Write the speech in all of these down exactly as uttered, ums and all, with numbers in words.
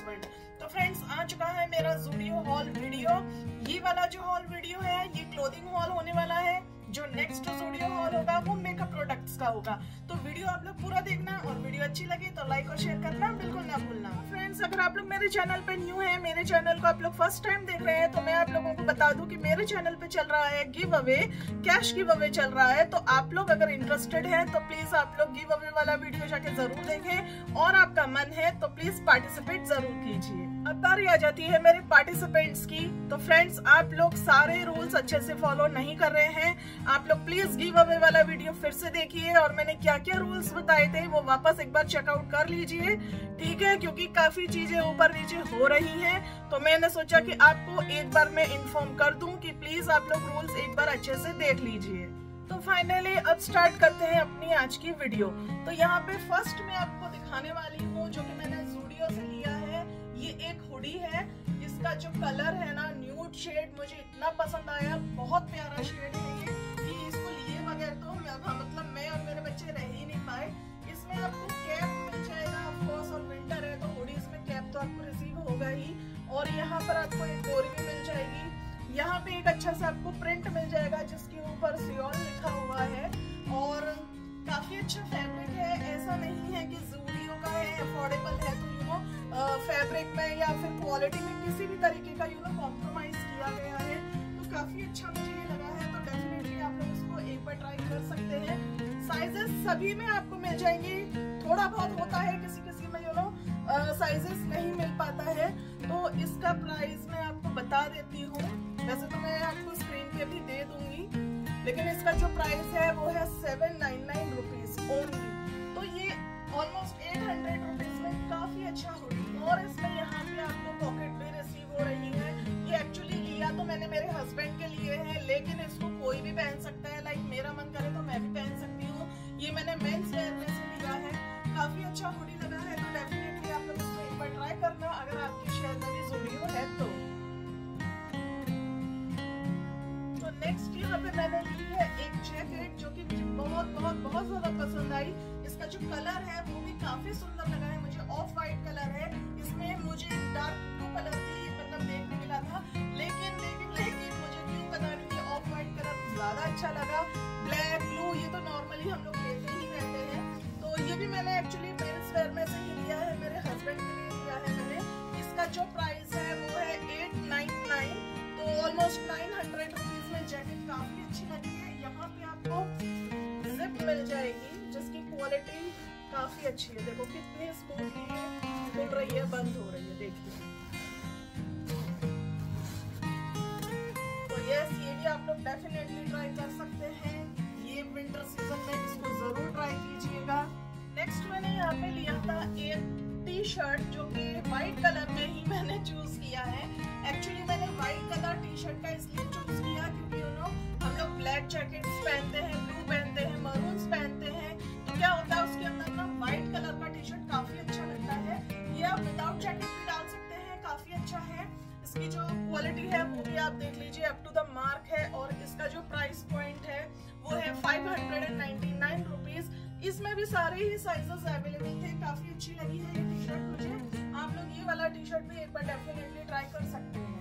Husband. तो friends, आ चुका है मेरा ज़ूडियो हॉल वीडियो। ये वाला जो हॉल वीडियो है ये क्लोथिंग हॉल होने वाला है। जो नेक्स्ट ज़ूडियो हॉल होगा वो मेकअप प्रोडक्ट्स का होगा। तो वीडियो आप लोग पूरा देखना और वीडियो अच्छी लगे तो लाइक और शेयर करना बिल्कुल ना भूलना। फ्रेंड्स, अगर आप लोग मेरे चैनल पे न्यू हैं, मेरे चैनल को आप लोग फर्स्ट टाइम देख रहे हैं, तो मैं आप लोगों को बता दूं कि मेरे चैनल पे चल रहा है giveaway, cash giveaway चल रहा है। तो आप लोग अगर इंटरेस्टेड हैं तो प्लीज आप लोग गिव अवे वाला वीडियो जाके जरूर देखें और आपका मन है तो प्लीज पार्टिसिपेट जरूर कीजिए। अब बारी आ जाती है मेरे पार्टिसिपेंट्स की। तो फ्रेंड्स, आप लोग सारे रूल्स अच्छे से फॉलो नहीं कर रहे हैं। आप लोग प्लीज गिव अवे वाला वीडियो फिर से देखिए और मैंने क्या क्या रूल्स बताए थे वो वापस एक बार चेकआउट कर लीजिए, ठीक है? क्योंकि काफी चीजें ऊपर नीचे हो रही हैं, तो मैंने सोचा कि आपको एक बार मैं इन्फॉर्म कर दूं कि प्लीज आप लोग रूल्स एक बार अच्छे से देख लीजिए। तो फाइनली अब स्टार्ट करते हैं अपनी आज की वीडियो। तो यहाँ पे फर्स्ट मैं आपको दिखाने वाली हूँ जो कि मैंने ज़ूडियो से लिया है। ये एक हुडी है, इसका जो कलर है ना न्यूड शेड, मुझे इतना पसंद आया, बहुत प्यारा शेड है ये कि इसको लिए बगैर तो मतलब मैं और मेरे बच्चे रह ही नहीं पाए। इसमें आपको कैप मिल जाएगा, ऑफ कोर्स, और विंटर है तो हुडीज में कैप तो आपको रिसीव होगा ही। और यहाँ पर आपको एक डोरी भी मिल जाएगी। यहाँ पे एक अच्छा सा आपको प्रिंट मिल जाएगा जिसके ऊपर सियोल लिखा हुआ है और काफी अच्छा फैब्रिक है। ऐसा नहीं है कि ज़ूडियो का है, अफोर्डेबल है तो यू नो फैब्रिक में या फिर क्वालिटी में किसी भी तरीके का यू नो कॉम्प्रोमाइज किया गया है। तो काफी अच्छा मुझे ये लगा है, तो डेफिनेटली आप लोग इसको एक बार ट्राई कर सकते हैं। साइजेस सभी में आपको मिल जाएंगे, थोड़ा बहुत होता है किसी किसी में यू नो साइजेस नहीं मिल पाता है। तो इसका प्राइस मैं आपको बता देती हूँ, वैसे तो मैं आपको स्क्रीन पे भी दे दूंगी, लेकिन इसका जो प्राइस है वो है seven nine nine rupees only. तो ये ऑलमोस्ट एट हंड्रेड रुपीज में काफी अच्छा हुडी। और इसमें यहाँ पे आपको पॉकेट भी रिसीव हो रही है। ये एक्चुअली लिया तो मैंने मेरे हस्बैंड के लिए है, लेकिन इसको कोई भी पहन सकता है। लाइक मेरा मन करे तो मैं भी पहन सकती हूँ। ये मैंने मेंस वेयर में से लिया है। काफी अच्छा हुडी लगा है, तो डेफिनेटली आप लोग इसको एक बार ट्राई करना अगर आपके शहर में भी ज़ूडियो है तो। नेक्स्ट यहाँ पे मैंने ली है एक जैकेट जो कि मुझे बहुत बहुत बहुत ज्यादा पसंद आई। इसका जो कलर है वो भी काफी सुंदर लगा है मुझे। ऑफ वाइट कलर है, इसमें मुझे डार्क ब्लू कलर भी मतलब देखने मिला था, लेकिन लेकिन लेकिन मुझे क्यों पता नहीं कि ऑफ वाइट कलर ज्यादा अच्छा लगा। ब्लैक ब्लू ये तो नॉर्मली हम लोग लेते ही रहते हैं। तो ये भी मैंने एक्चुअली मेंस वेयर में से ही लिया है, मेरे हस्बैंड के लिए लिया है मैंने। इसका जो प्राइस है वो है एट नाइन नाइन, तो ऑलमोस्ट नाइन हंड्रेड रुपीज में जैकेट काफी अच्छी लगी है। यहाँ पे आपको जिप मिल जाएगी जिसकी क्वालिटी काफी अच्छी है। देखो कितनी स्मूथली खुल रही है, बंद हो रही है, देखिए। तो यस, ये भी आप लोग डेफिनेटली ट्राई कर सकते हैं। ये विंटर सीजन में इसको जरूर ट्राई कीजिएगा। नेक्स्ट मैंने यहाँ पे लिया था एक टी शर्ट जो कि व्हाइट कलर में ही मैंने चूज किया है। एक्चुअली मैंने व्हाइट कलर टी शर्ट का इसलिए चूज किया क्योंकि यू नो हम लोग ब्लैक जैकेट्स पहनते हैं, ब्लू पहनते हैं, मरून्स पहनते हैं, तो क्या होता है उसके अंदर ना व्हाइट कलर का टी शर्ट काफी अच्छा लगता है। ये आप विदाउट जैकेट भी डाल सकते हैं, काफी अच्छा है। इसकी जो क्वालिटी है वो भी आप देख लीजिए, अप टू द मार्क है। और इसका जो प्राइस पॉइंट है वो है five hundred ninety nine rupees. इसमें भी सारे ही साइजेस अवेलेबल थे। काफी अच्छी लगी है ये टी शर्ट मुझे। आप लोग ये वाला टी शर्ट भी एक बार डेफिनेटली ट्राई कर सकते हैं।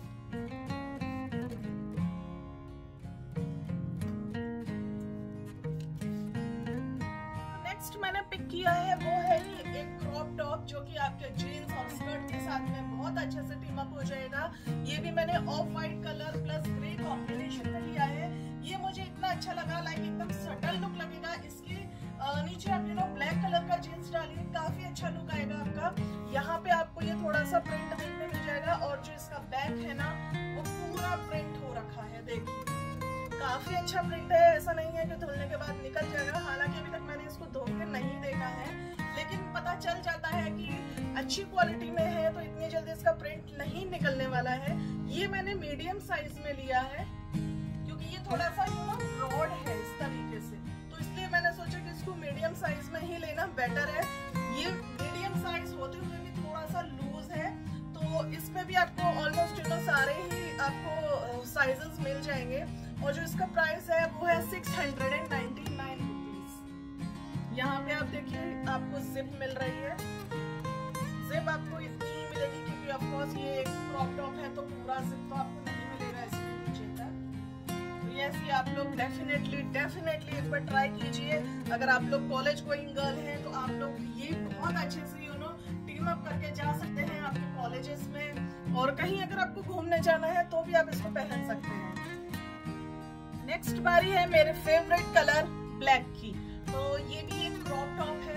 नेक्स्ट मैंने पिक किया है वो है ये एक क्रॉप टॉप जो कि आपके जीन्स और स्कर्ट के साथ में बहुत अच्छे से टीम अप हो जाएगा। ये भी मैंने off white colour plus grey combination में लिया है। ये मुझे इतना अच्छा लगा, लाइक एकदम सटल लुक लगेगा। इसके नीचे आप यू नो ब्लैक कलर का जीन्स डालिए, काफी अच्छा लुक आएगा आपका। यहाँ पे आपको ये थोड़ा सा प्रिंट देखने मिल जाएगा और जो इसका बैक है ना वो पूरा प्रिंट हो रखा है, देखिए काफी अच्छा प्रिंट है। ऐसा नहीं है कि धुलने के बाद निकल जाएगा, हालांकि अभी तक मैंने इसको धो के नहीं देखा है, लेकिन पता चल जाता है कि अच्छी क्वालिटी में है तो इतनी जल्दी इसका प्रिंट नहीं निकलने वाला है। ये मैंने मीडियम साइज में लिया है क्योंकि ये थोड़ा सा यू नो ब्रॉड है इस तरीके से, तो इसलिए मैंने सोचा कि इसको मीडियम साइज में ही लेना बेटर है। ये मीडियम साइज होते हुए भी थोड़ा सा लूज है, तो इसमें भी आपको ऑलमोस्ट यू नो सारे ही आपको साइजेस मिल जाएंगे। और जो इसका प्राइस है वो है six hundred ninety nine rupees. यहाँ पे आप देखिए आपको जिप मिल रही है। जिप आपको इतनी मिल क्योंकि ऑफ कोर्स ये एक क्रॉप टॉप है तो पूरा जिप तो आपको नहीं मिलेगा इसमें नीचे तक। तो यस, ये आप लोग डेफिनेटली डेफिनेटली एक बार ट्राई कीजिए। अगर आप लोग कॉलेज गोइंग गर्ल हैं तो आप लोग ये बहुत अच्छे से यू नो टीम अप करके जा सकते हैं आपके कॉलेजेस में, और कहीं अगर आपको घूमने जाना है तो भी आप इसको पहन सकते हैं। नेक्स्ट बारी है मेरे फेवरेट कलर ब्लैक की। तो ये भी एक क्रॉप टॉप है।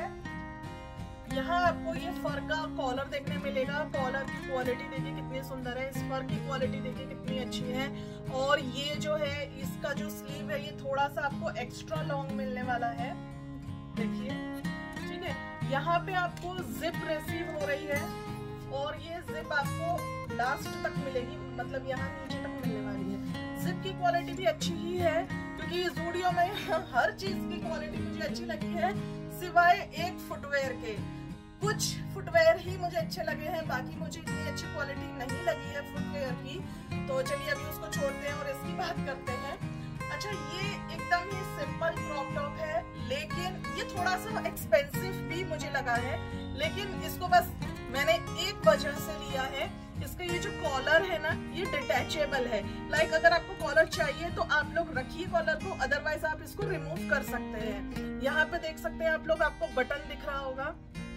यहाँ आपको ये फर का कॉलर देखने मिलेगा। कॉलर की क्वालिटी देखिए कितनी सुंदर है, इस फर की क्वालिटी देखिए कितनी अच्छी है। और ये जो है इसका जो स्लीव है ये थोड़ा सा आपको एक्स्ट्रा लॉन्ग मिलने वाला है, देखिए, ठीक है। यहाँ पे आपको जिप रिसीव हो रही है और ये जिप आपको लास्ट तक मिलेगी, मतलब यहाँ नीचे तक मिलने वाली है। जिप की क्वालिटी भी अच्छी ही है, क्योंकि ज़ूडियो में हर चीज की क्वालिटी मुझे अच्छी लगी है सिवाय एक फुटवेयर के। कुछ फुटवेयर ही मुझे अच्छे लगे हैं, बाकी मुझे इतनी अच्छी क्वालिटी नहीं लगी है फुटवेयर की। तो चलिए अभी उसको छोड़ते हैं और इसकी बात करते हैं। अच्छा, ये एकदम ही सिंपल क्रॉप टॉप है, लेकिन ये थोड़ा सा एक्सपेंसिव भी मुझे लगा है, लेकिन इसको बस मैंने एक वजह से लिया है। इसका ये जो कॉलर है ना ये डिटैचेबल है। लाइक अगर आपको कॉलर चाहिए तो आप लोग रखिए कॉलर को, अदरवाइज आप इसको रिमूव कर सकते हैं। यहाँ पे देख सकते हैं आप लोग, आपको बटन दिख रहा होगा।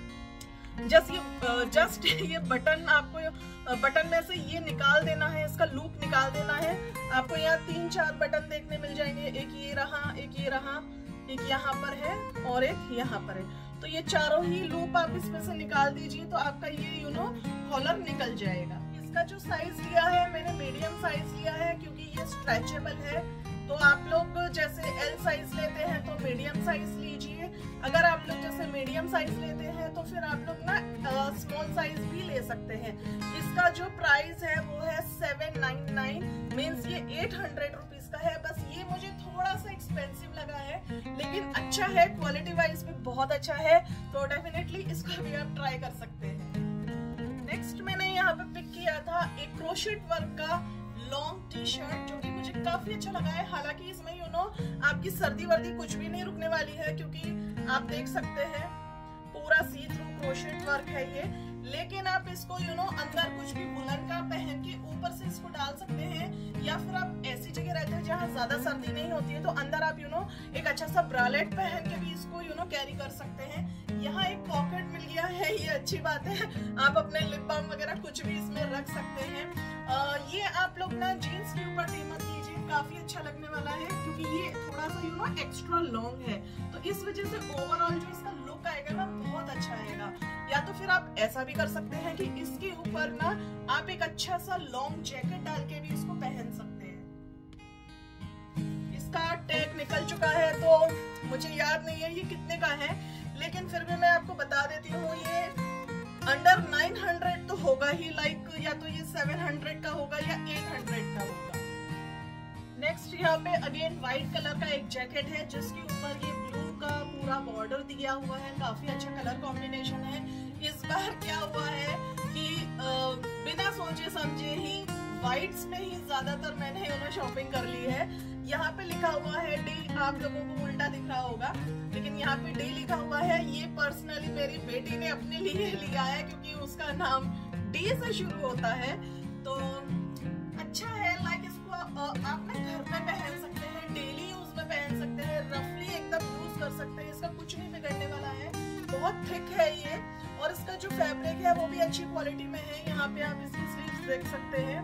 जस्ट ये जस्ट ये बटन आपको बटन में से ये निकाल देना है, इसका लूप निकाल देना है। आपको यहाँ तीन चार बटन देखने मिल जाएंगे, एक ये रहा, एक ये रहा, एक यहाँ पर है और एक यहाँ पर है। तो ये चारों ही लूप आप इसमें से निकाल दीजिए तो आपका ये यू नो कॉलर निकल जाएगा। इसका जो साइज लिया है मैंने मीडियम साइज लिया है, क्योंकि ये स्ट्रेचेबल है। तो आप लोग जैसे एल साइज लेते हैं तो मीडियम साइज लीजिए। अगर आप लोग जैसे मीडियम साइज लेते हैं तो फिर आप लोग ना स्मॉल साइज भी ले सकते हैं। इसका जो प्राइस है वो है सेवन नाइन नाइन, मीन्स ये एट हंड्रेड रुपीज का है। बस ये मुझे थोड़ा सा एक्सपेंसिव लगा है, लेकिन अच्छा है, क्वालिटी वाइज भी बहुत अच्छा है। तो डेफिनेटली इसको भी आप ट्राई कर सकते हैं। नेक्स्ट मैंने यहाँ पे पिक किया था एक क्रोशेट वर्क का लॉन्ग टी शर्ट, जो कि मुझे काफी अच्छा लगा है। हालांकि इसमें यू नो आपकी सर्दी वर्दी कुछ भी नहीं रुकने वाली है, क्योंकि आप देख सकते हैं पूरा सी थ्रू क्रोशेट वर्क है ये। लेकिन आप इसको यू नो अंदर कुछ भी वुलन का पहन के ऊपर से इसको डाल सकते हैं, या फिर आप ऐसी जगह रहते हैं जहाँ ज्यादा सर्दी नहीं होती है तो अंदर आप यू नो एक अच्छा सा ब्रालेट पहन के भी इसको यू नो कैरी कर सकते हैं। यहाँ एक पॉकेट मिल गया है, ये अच्छी बात है। आप अपने लिप बाम वगैरह कुछ भी इसमें रख सकते हैं। आ, ये आप लोग ना जीन्स के ऊपर टीम अप कीजिए, काफी अच्छा लगने वाला है, क्योंकि ये थोड़ा सा यू नो एक्स्ट्रा लॉन्ग है। तो इस वजह से ओवरऑल जो इसका लुक आएगा ना बहुत अच्छा आएगा। या तो फिर आप ऐसा भी कर सकते हैं कि इसके ऊपर ना आप एक अच्छा सा लॉन्ग जैकेट डाल के भी इसको पहन सकते हैं। इसका टैग निकल चुका है तो मुझे याद नहीं है ये कितने का है, लेकिन फिर भी मैं आपको बता देती हूँ ये अंडर नाइन हंड्रेड तो होगा ही। लाइक या तो ये सेवन हंड्रेड का होगा या एट हंड्रेड का होगा। नेक्स्ट यहाँ पे अगेन व्हाइट कलर का एक जैकेट है, जिसके ऊपर ये ब्लू का पूरा बॉर्डर दिया हुआ है। काफी अच्छा कलर कॉम्बिनेशन है। इस बार क्या हुआ है कि आ, बिना सोचे समझे ही व्हाइट्स में ही ज्यादातर मैंने उन्हें शॉपिंग कर ली है। यहाँ पे लिखा हुआ है डी, आप लोगों को उल्टा दिख रहा होगा, लेकिन यहाँ पे डी लिखा हुआ है। ये पर्सनली मेरी बेटी ने अपने लिए लिया है, क्योंकि उसका नाम डी से शुरू होता है। तो अच्छा है, लाइक इसको आप ना घर पे पहन सकते हैं, डेली यूज में पहन सकते हैं, रफली एकदम यूज कर सकते हैं। इसका कुछ नहीं बिगड़ने वाला है, बहुत थिक है ये, और इसका जो फैब्रिक है वो भी अच्छी क्वालिटी में है। यहाँ पे आप इसकी स्लीव्स देख सकते हैं।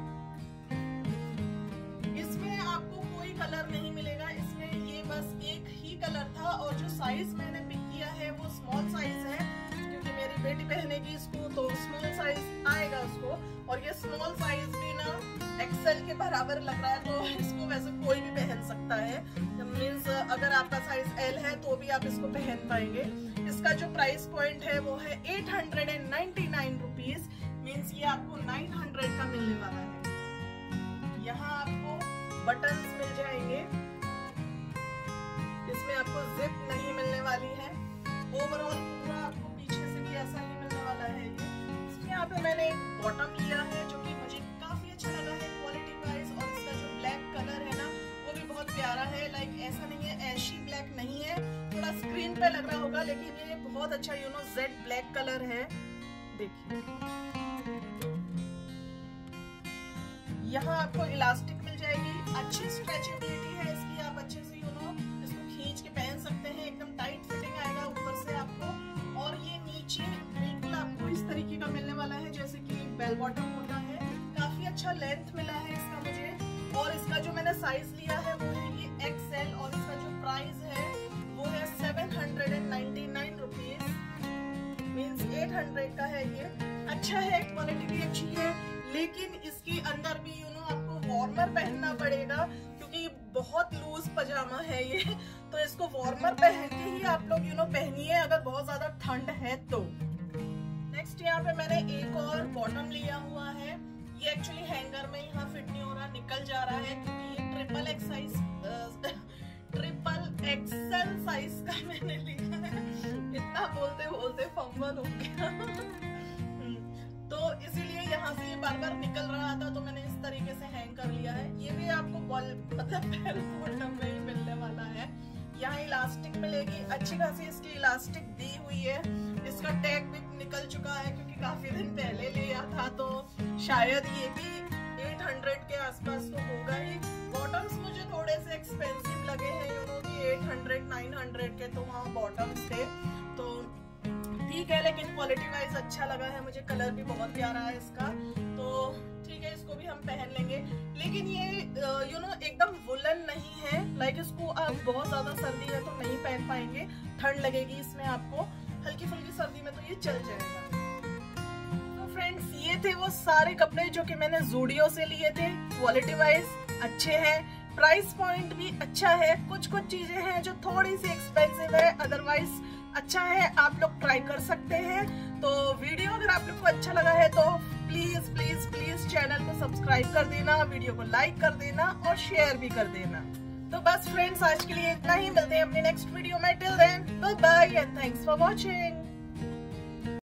इसमें आपको कोई कलर नहीं मिलेगा, इसमें ये बस एक ही कलर था, और जो साइज मैंने पिक किया है वो स्मॉल साइज है, क्योंकि मेरी बेटी पहनेगी इसको तो स्मॉल साइज आएगा उसको। और ये स्मॉल साइज भी ना एक्सेल के बराबर लग रहा है, तो इसको वैसे कोई भी पहन सकता है। मीन्स अगर आपका साइज एल है तो भी आप इसको पहन पाएंगे। इसका जो प्राइस पॉइंट है वो है eight hundred and ninety nine rupees, means ये आपको नाइन हंड्रेड का मिलने वाला है। यहाँ आपको बटन्स मिल जाएंगे, इसमें आपको जिप नहीं मिलने वाली है। ओवरऑल पूरा आपको पीछे से भी ऐसा ही मिलने वाला है ये। इसमें यहाँ पे मैंने एक बॉटम लिया है, जो कि मुझे काफी अच्छा लगा है क्वालिटी वाइज, और इसका जो ब्लैक कलर है ना वो भी बहुत प्यारा है। लाइक ऐसा नहीं है ऐशी ब्लैक नहीं है, थोड़ा स्क्रीन पे लग रहा होगा, लेकिन ये बहुत अच्छा you know jet black colour है। देखिए यहाँ आपको इलास्टिक मिल जाएगी, अच्छी स्ट्रेचेबिलिटी है इसकी, आप अच्छे से यू नो इसको खींच के पहन सकते हैं, एकदम टाइट फिटिंग आएगा ऊपर से आपको। और ये नीचे बिल्कुल आपको इस तरीके का मिलने वाला है जैसे कि बेल बॉटम होता है। काफी अच्छा लेंथ मिला है इसका मुझे। और इसका जो मैंने साइज लिया है वो है ये एक्सएल, और इसका जो प्राइस है वो है seven hundred and ninety nine rupees, means eight hundred का है ये। अच्छा है, क्वालिटी भी अच्छी है, लेकिन इसके अंदर भी यू नो आपको वार्मर पहनना पड़ेगा क्योंकि बहुत लूज पजामा है ये, तो इसको वार्मर पहन के ही आप लोग यू नो पहनिए अगर बहुत ज्यादा ठंड है तो। नेक्स्ट यहाँ पे मैंने एक और बॉटम लिया हुआ है, ये एक्चुअली हैंगर में यहाँ फिट नहीं हो रहा, निकल जा रहा है क्योंकि ये triple X size triple XL size का मैंने लिया है। इतना बोलते बोलते फंबल हो गया तो इसीलिए यहाँ से ये बार बार निकल रहा था, तो मैंने इस तरीके से हैंग कर लिया है। ये भी आपको बॉल मतलब बेल बॉटम में ही मिलने वाला है। यहाँ इलास्टिक मिलेगी, अच्छी खासी इसकी इलास्टिक दी हुई है। इसका टैग भी निकल चुका है क्योंकि काफी दिन पहले लिया था, तो शायद ये भी आठ सौ के आसपास तो होगा ही। बॉटम्स मुझे थोड़े से एक्सपेंसिव लगे हैं, यू नो कि आठ सौ नौ सौ के तो वहाँ बॉटम्स थे, तो ठीक है, लेकिन क्वालिटी वाइज अच्छा लगा है मुझे। कलर भी बहुत प्यारा है इसका, तो ठीक है, इसको भी हम पहन लेंगे। लेकिन ये यू नो एकदम वुलन नहीं है, लाइक इसको आप बहुत ज्यादा सर्दी है तो नहीं पहन पाएंगे, ठंड लगेगी इसमें आपको। हल्की फुल्की सर्दी में तो ये चल जाएगा। तो फ्रेंड्स, ये थे वो सारे कपड़े जो कि मैंने ज़ूडियो से लिए थे। क्वालिटी वाइज अच्छे हैं, प्राइस पॉइंट भी अच्छा है। कुछ कुछ चीजें हैं जो थोड़ी सी एक्सपेंसिव है, अदरवाइज अच्छा है, आप लोग ट्राई कर सकते हैं। तो वीडियो अगर आप लोग को अच्छा लगा है तो प्लीज प्लीज प्लीज चैनल को सब्सक्राइब कर देना, वीडियो को लाइक कर देना और शेयर भी कर देना। तो बस फ्रेंड्स, आज के लिए इतना ही, मिलते हैं अपने नेक्स्ट वीडियो में। Till then bye bye and thanks for watching.